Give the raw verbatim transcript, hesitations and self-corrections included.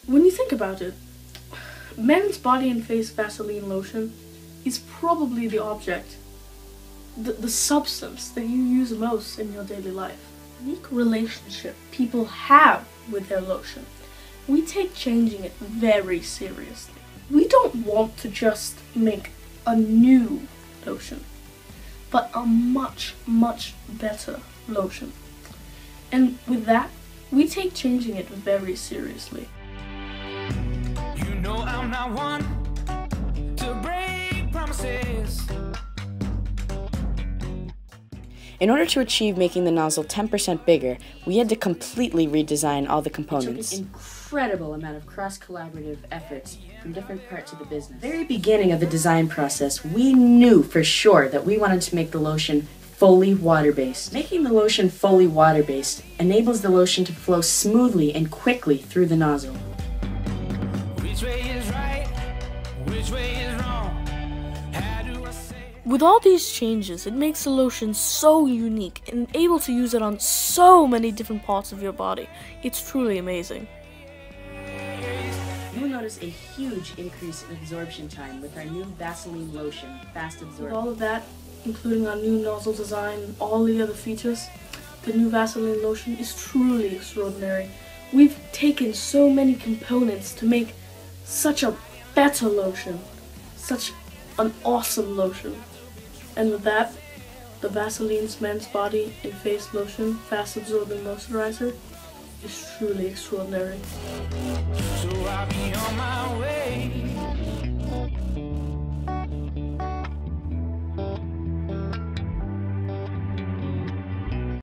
When you think about it, men's body and face Vaseline lotion is probably the object, the, the substance that you use most in your daily life. Unique relationship people have with their lotion. We take changing it very seriously. We don't want to just make a new lotion, but a much, much better lotion. And with that, we take changing it very seriously. You know I'm not one to break promises. In order to achieve making the nozzle ten percent bigger, we had to completely redesign all the components. It took an incredible amount of cross-collaborative efforts from different parts of the business. At the very beginning of the design process, we knew for sure that we wanted to make the lotion fully water-based. Making the lotion fully water-based enables the lotion to flow smoothly and quickly through the nozzle. Which way is right? Which way is wrong? How do I say? With all these changes, it makes the lotion so unique and able to use it on so many different parts of your body. It's truly amazing. You will notice a huge increase in absorption time with our new Vaseline lotion, Fast With Absorb. all of that, including our new nozzle design and all the other features, the new Vaseline lotion is truly extraordinary. We've taken so many components to make such a better lotion, such an awesome lotion. And with that, the Vaseline's Men's Body and Face Lotion Fast Absorbing Moisturizer is truly extraordinary. So I'll be on my way.